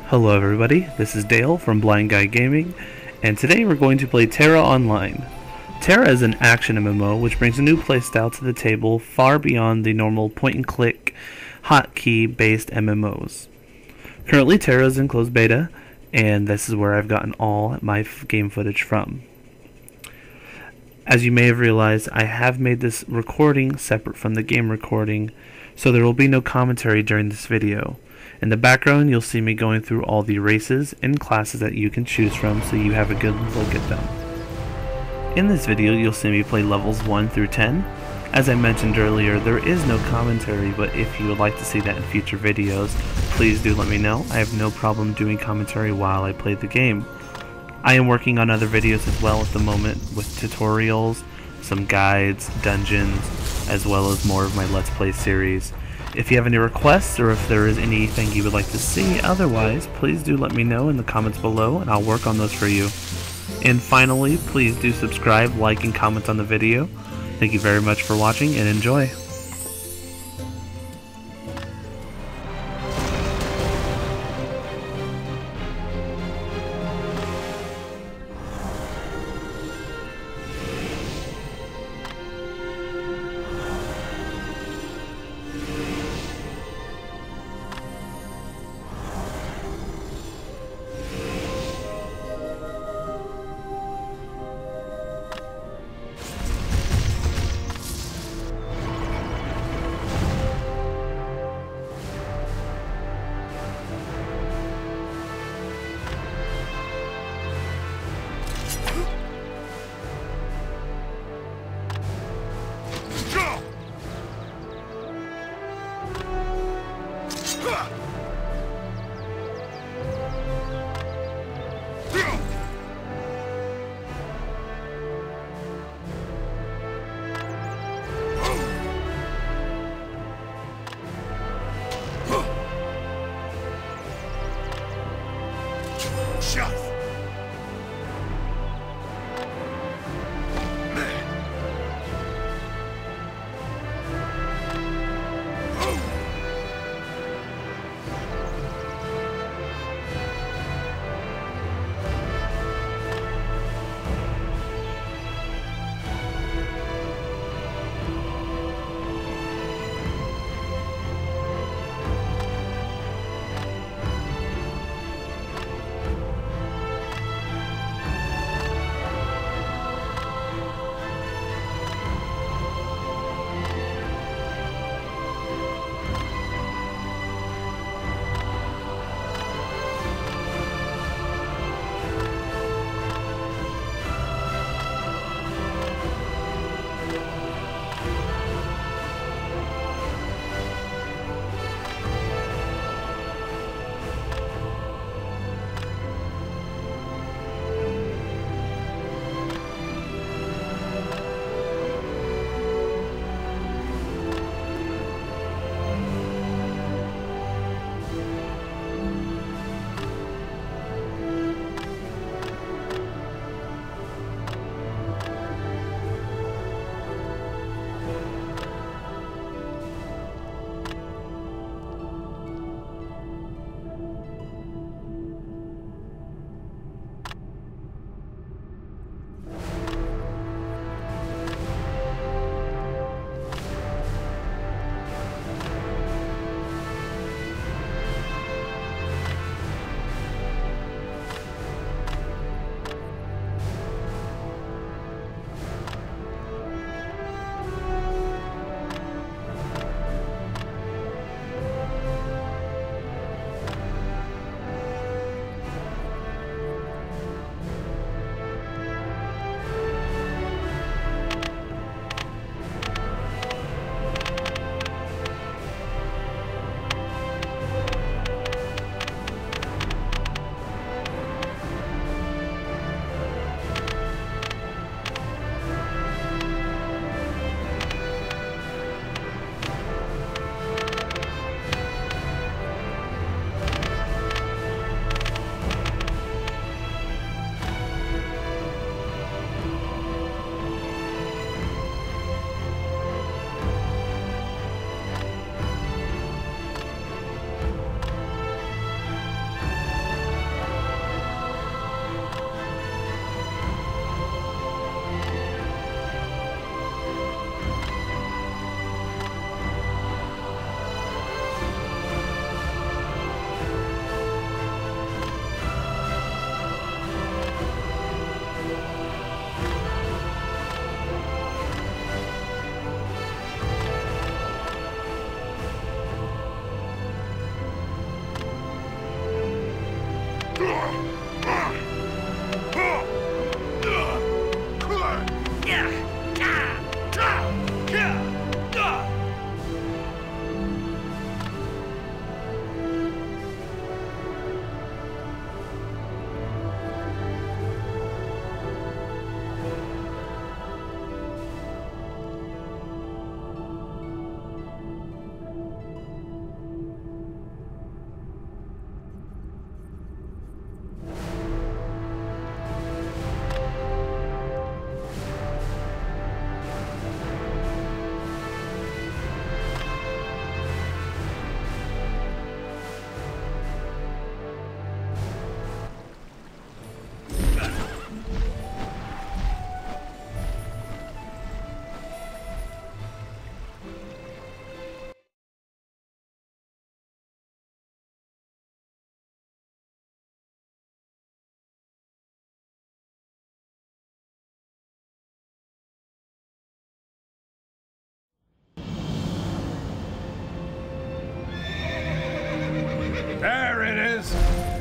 Hello everybody, this is Dale from Blind Guy Gaming, and today we're going to play Tera Online. Tera is an action MMO which brings a new playstyle to the table far beyond the normal point-and-click, hotkey based MMOs. Currently Tera is in closed beta, and this is where I've gotten all my game footage from. As you may have realized, I have made this recording separate from the game recording, so there will be no commentary during this video. In the background, you'll see me going through all the races and classes that you can choose from so you have a good look at them. In this video, you'll see me play levels 1 through 10. As I mentioned earlier, there is no commentary, but if you would like to see that in future videos, please do let me know. I have no problem doing commentary while I play the game. I am working on other videos as well at the moment with tutorials, some guides, dungeons, as well as more of my Let's Play series. If you have any requests or if there is anything you would like to see otherwise, please do let me know in the comments below and I'll work on those for you. And finally, please do subscribe, like, and comment on the video. Thank you very much for watching and enjoy.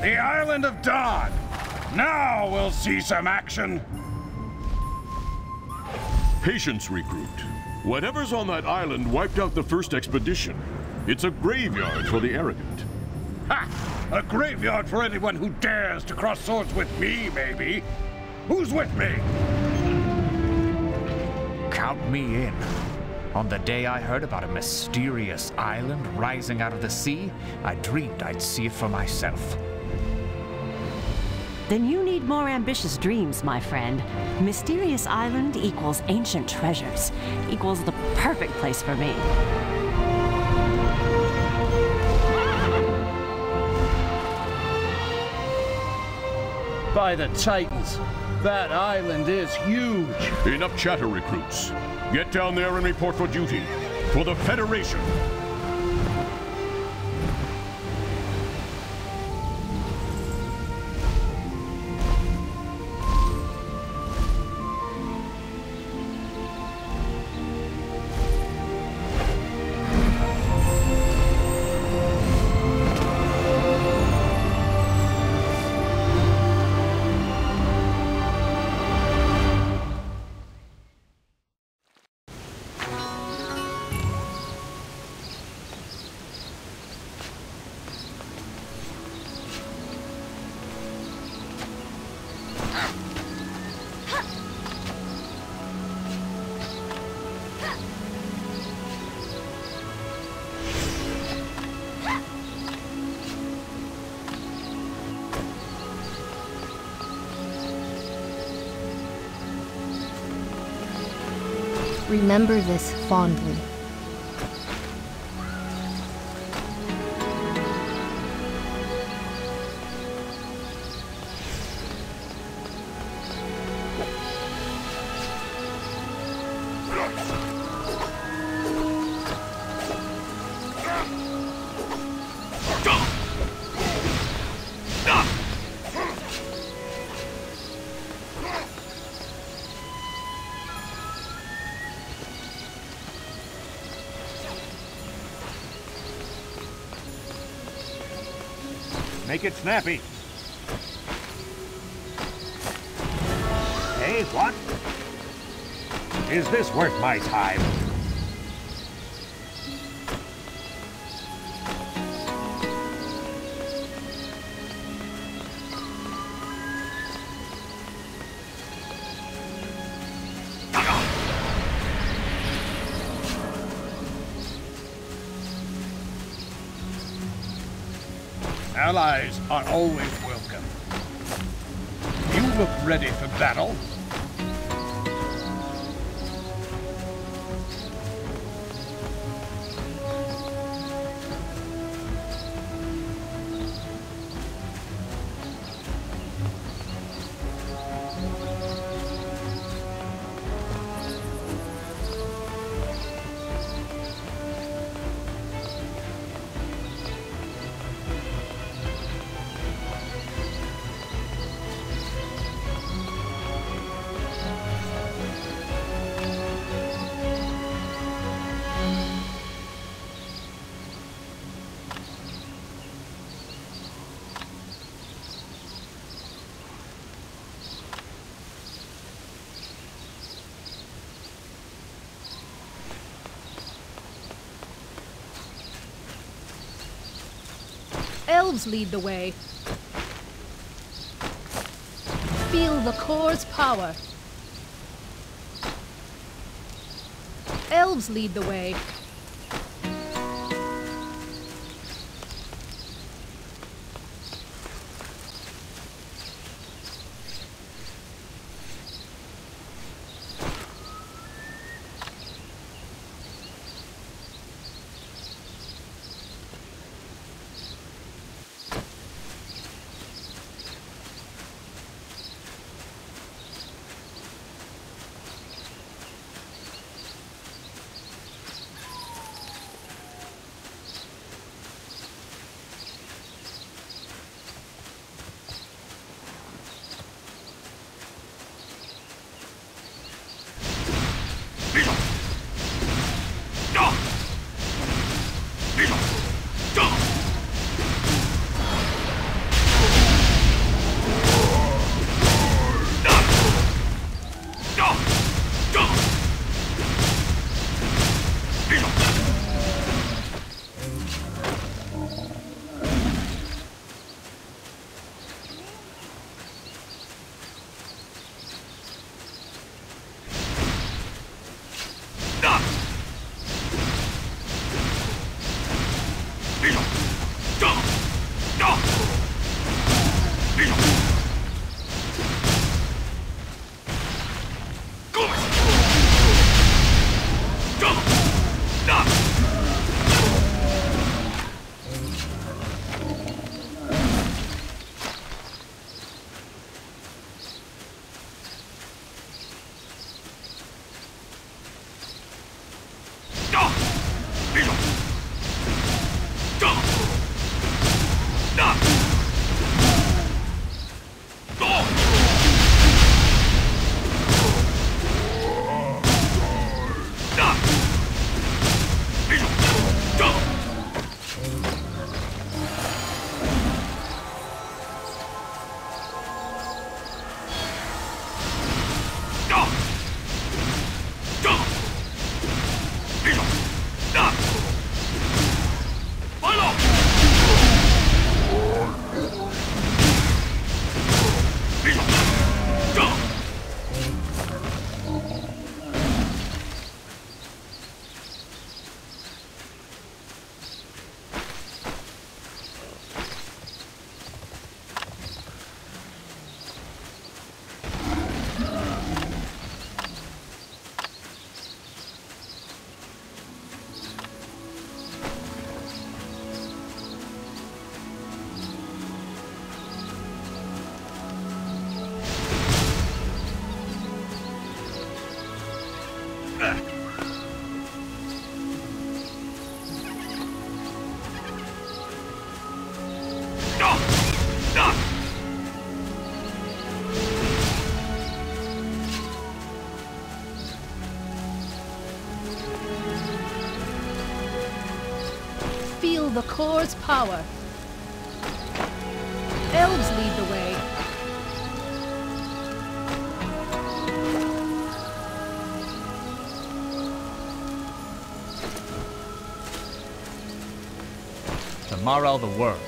The Island of Dawn! Now we'll see some action! Patience, recruit. Whatever's on that island wiped out the first expedition. It's a graveyard for the arrogant. Ha! A graveyard for anyone who dares to cross swords with me, maybe. Who's with me? Count me in. On the day I heard about a mysterious island rising out of the sea, I dreamed I'd see it for myself. Then you need more ambitious dreams, my friend. Mysterious Island equals ancient treasures, equals the perfect place for me. By the Titans, that island is huge. Enough chatter, recruits. Get down there and report for duty. For the Federation. Remember this fondly. Make it snappy. Hey, what? Is this worth my time? Allies are always welcome. You look ready for battle. Elves lead the way. Feel the core's power. Elves lead the way. the core's power. Elves lead the way. Tomorrow the world.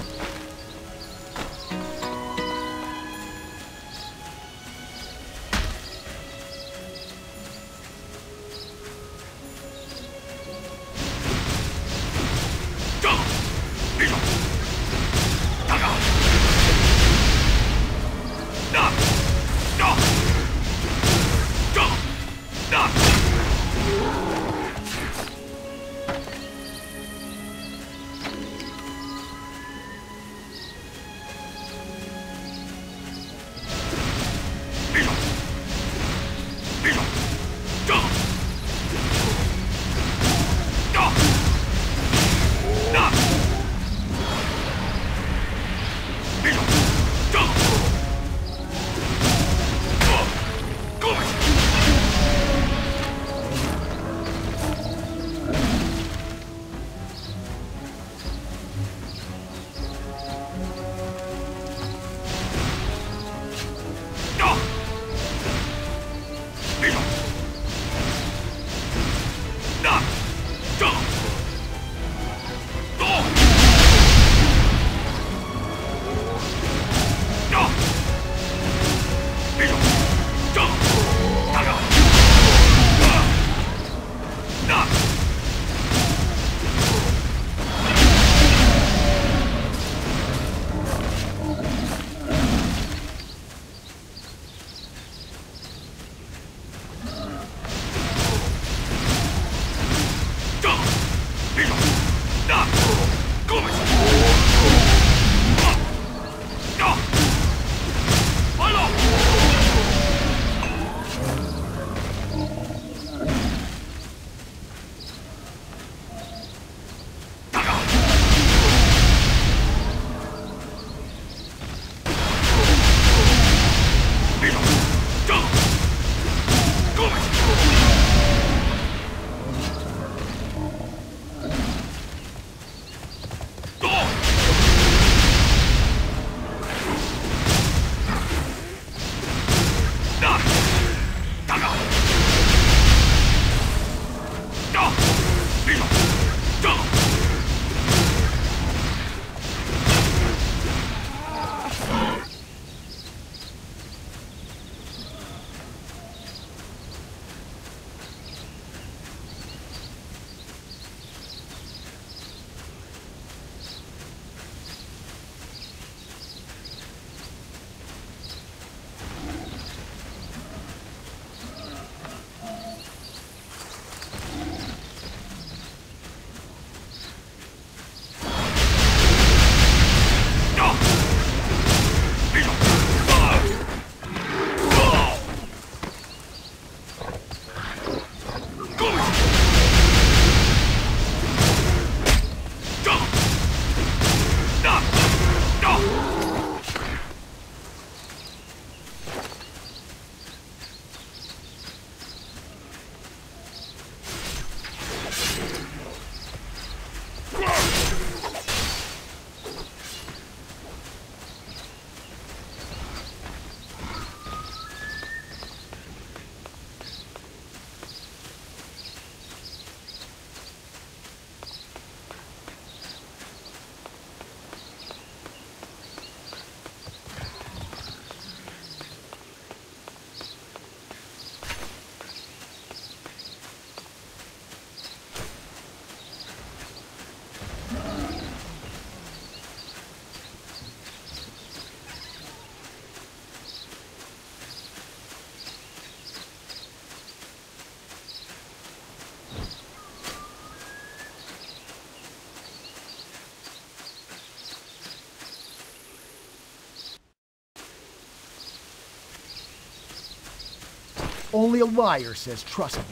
Only a liar says trust me.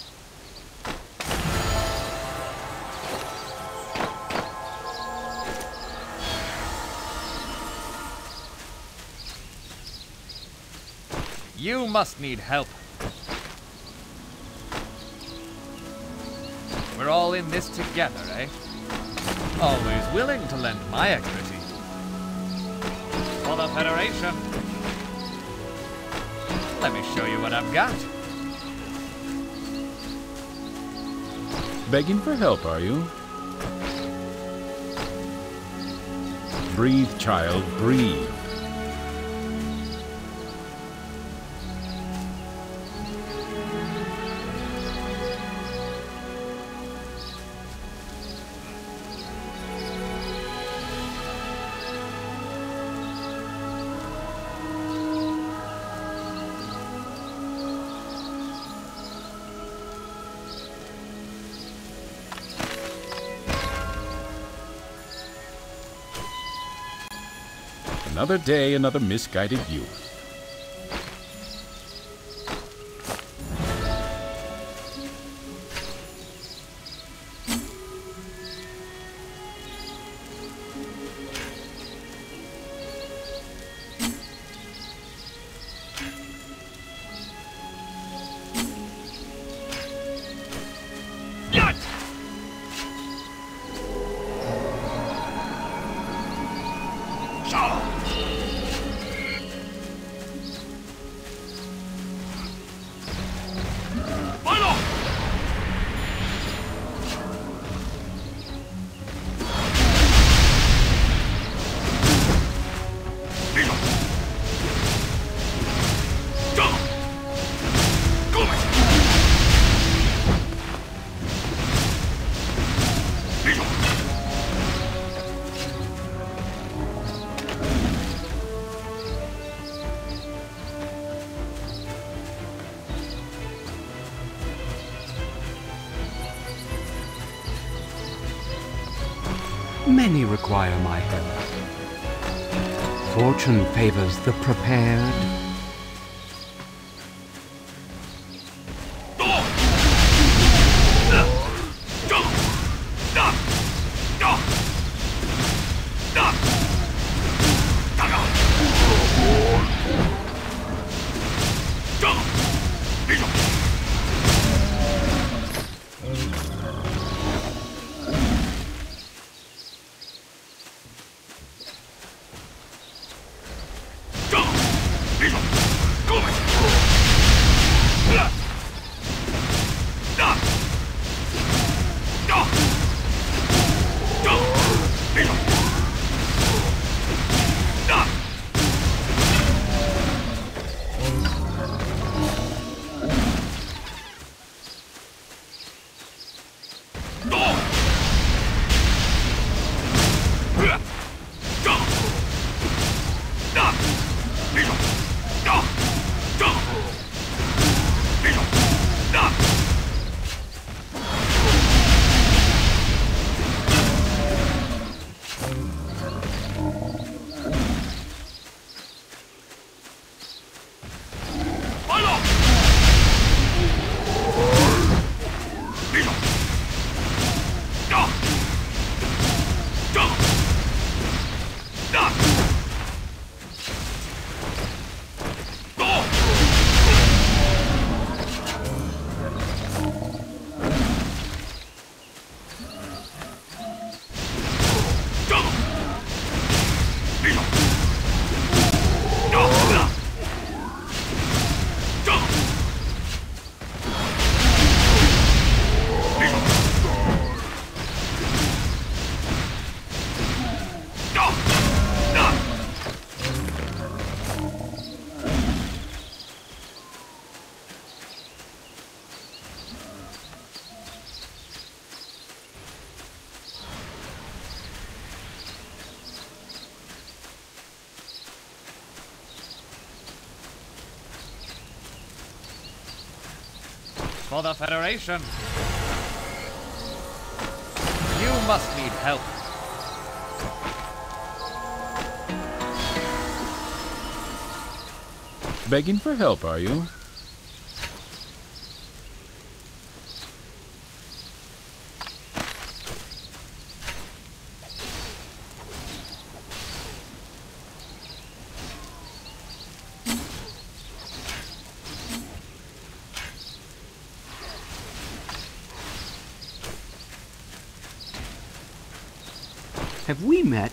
You must need help. We're all in this together, eh? Always willing to lend my expertise. For the Federation. Let me show you what I've got. Begging for help, are you? Breathe, child, breathe. Another day, another misguided youth. Many require my help. Fortune favors the prepared. For the Federation. You must need help. Begging for help, are you? Have we met?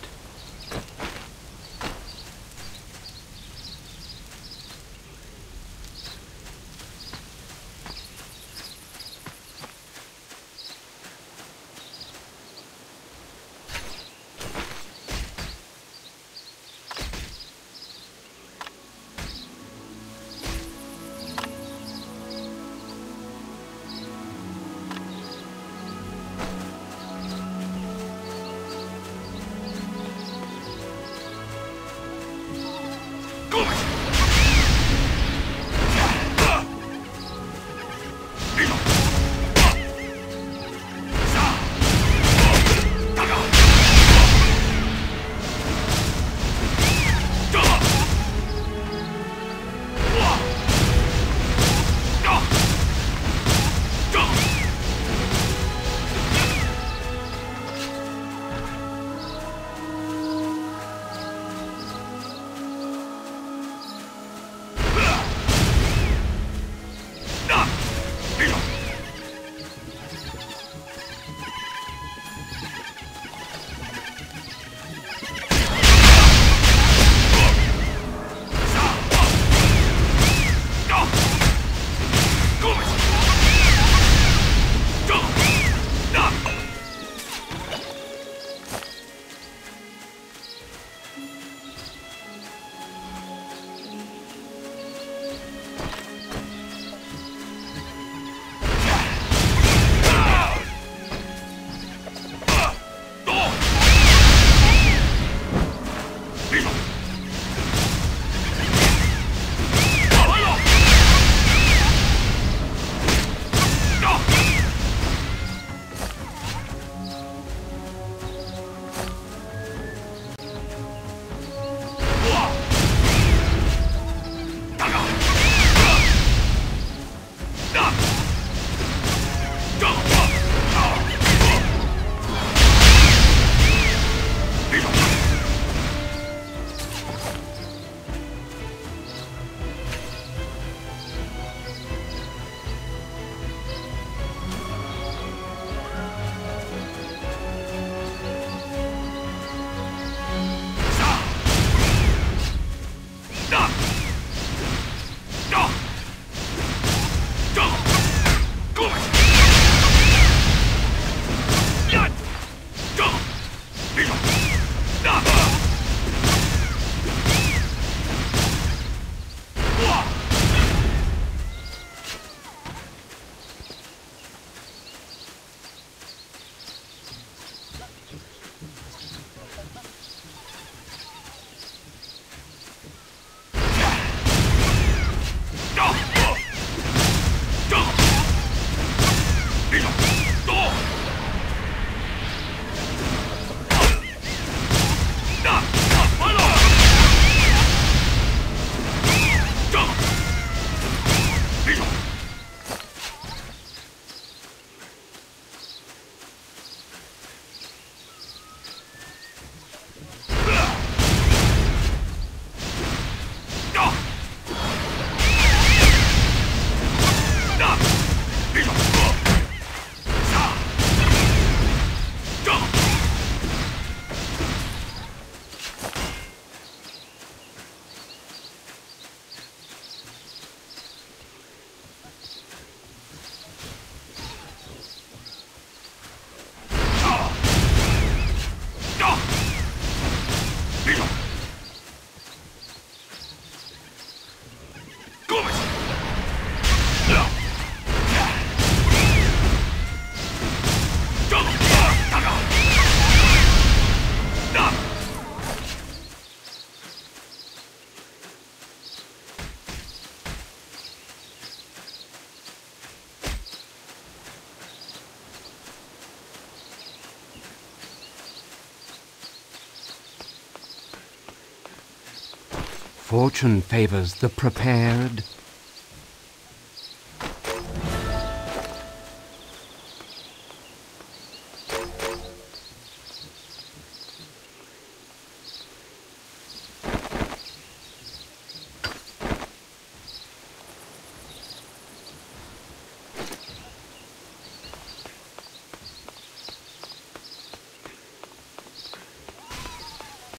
Fortune favors the prepared.